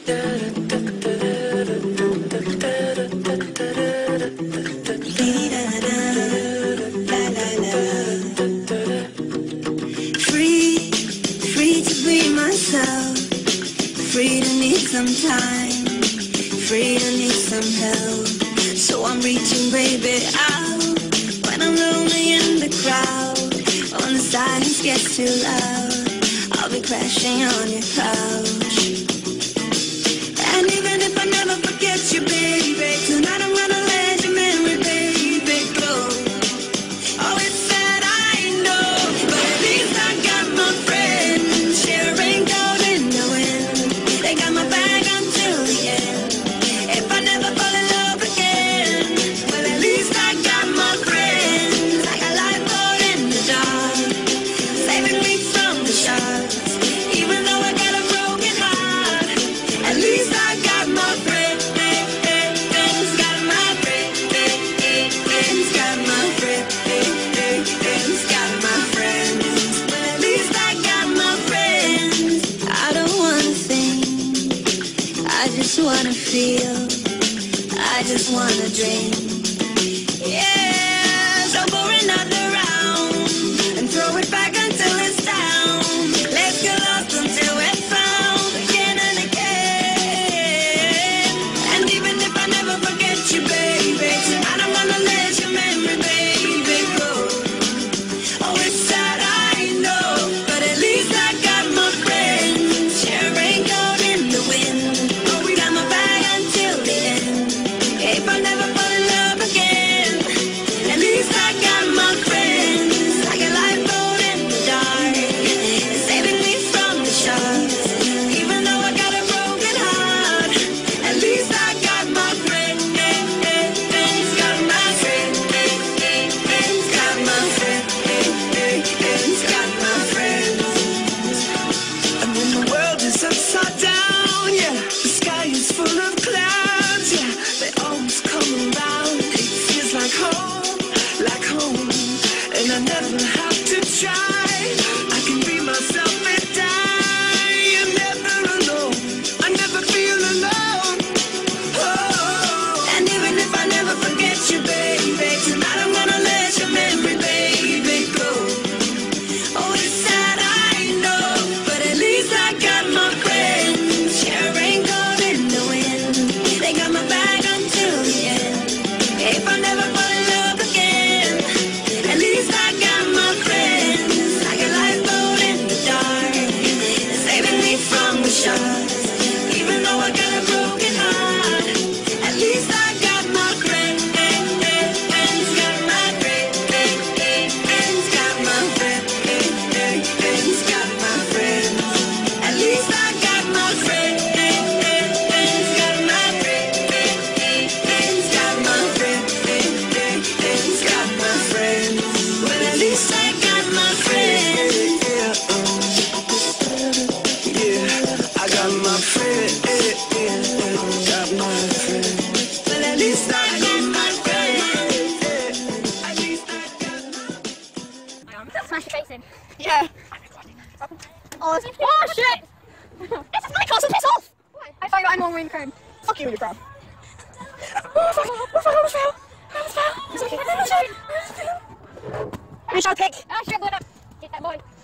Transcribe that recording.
Free to be myself, free to need some time, free to need some help. So I'm reaching, baby, out when I'm lonely in the crowd. When the silence gets too loud, I'll be crashing on your couch. And even if I never forget you, baby, tonight I'm gonna let your memory, baby, go. Oh, it's sad, I know, but at least I got my friends sharing gold in the wind. They got my back until the end. If I never fall in love again, well, at least I got my friends. I got lifeboat in the dark, saving me from the sharks. Even though I got a broken heart, at least I got my friends. Got my friends. Got my friends. Got my friends. Well, at least I got my friends. I don't wanna think, I just wanna feel, I just wanna drink. Yeah, so pour another round and throw it back until it's down. Let's get lost until we're found again and again. And even if I never forget you, baby, tonight I'm gonna let your memory, baby, go. Oh, it's sad, I know, but at least I got my friends sharing gold in the wind. Oh, we got my back until the end. If I never fall in love again, at least I got my friends. I got lifeboat in the dark, saving me from the sharks. Even though I got a broken heart, at least I got my friends. Got my friends. Got my friends. Got my friends. And when the world is upside down, yeah, the sky is full of clouds, yeah, they always come around. It feels like home, and I never have to try. I can be myself and die. I'm never alone, I never feel alone. Oh, and even if I never forget you, baby, tonight I'm gonna let your memory, baby, go. Oh, it's sad, I know, but at least I got my friends sharing gold in the wind. They got my back until the end. If I never fall in love again, at least I got my friends. I got lifeboat in the dark, saving me from the sharks. Even though I got a broken heart, at least I got my friends. Got my friends. Got my friends. Got my friends. At least I got my friends. Got my friends. Got my friends. Got my friends. Well, at least I got my friends. Yeah, I got my friends. Got my friends. Well, at least I got my friends. At least I got my Smash your face in. Yeah. Oh, shit! This is my castle, piss off! I found I'm on green chrome. Fuck you and your crown. We shall pick. Ah, shit, blood up. Get that boy.